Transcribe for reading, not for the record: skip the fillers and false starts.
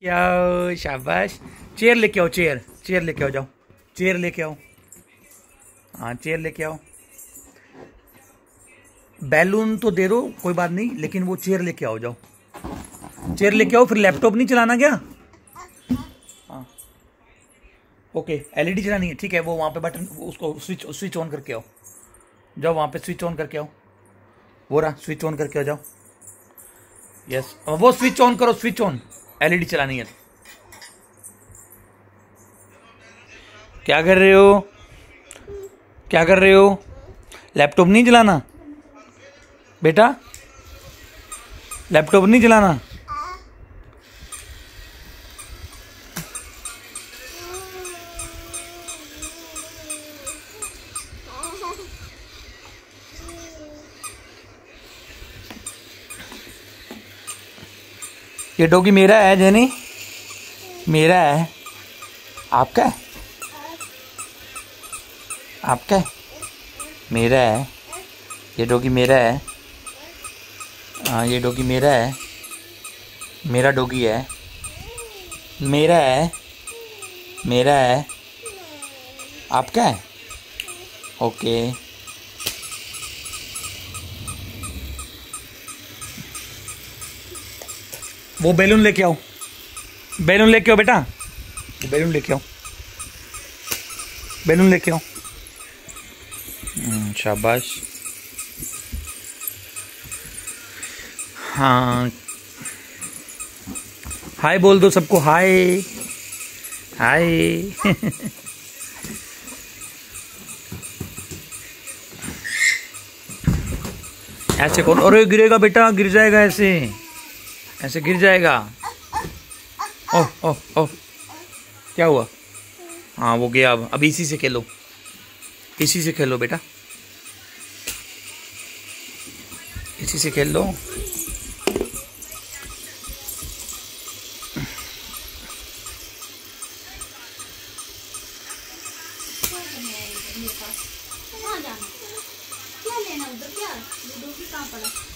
क्या शाबाश। चेयर लेके आओ, चेयर लेके आओ, जाओ चेयर लेके आओ। हाँ चेयर लेके आओ। बैलून तो दे दो कोई बात नहीं, लेकिन वो चेयर लेके आओ, जाओ चेयर लेके आओ। फिर लैपटॉप नहीं चलाना क्या? हाँ ओके, एलईडी चलानी है, ठीक है। वो वहाँ पे बटन, उसको स्विच ऑन करके आओ, जाओ वहाँ पे स्विच ऑन करके आओ। वो रहा, स्विच ऑन करके आओ, जाओ। यस वो स्विच ऑन करो, स्विच ऑन, एलईडी चलानी है। क्या कर रहे हो, क्या कर रहे हो? लैपटॉप नहीं चलाना बेटा, लैपटॉप नहीं चलाना। ये डॉगी मेरा है जेनी, मेरा है। आपका है? आपका है? मेरा है। ये डॉगी मेरा है। हाँ ये डॉगी मेरा है, मेरा डॉगी है, मेरा है, मेरा है। आपका है? ओके। वो बैलून लेके आओ, बैलून लेके आओ बेटा, बैलून लेके आओ, बैलून लेके आओ। शाबाश। हाँ हाय बोल दो सबको, हाय हाय। ऐसे कौन? अरे गिरेगा बेटा, गिर जाएगा, ऐसे ऐसे गिर जाएगा। ओह ओह ओह, क्या हुआ? हाँ वो गया। अब इसी से खेलो, इसी से खेलो बेटा, इसी से खेल लो। क्या लेना उधर, क्या डॉगी कहाँ पड़ा?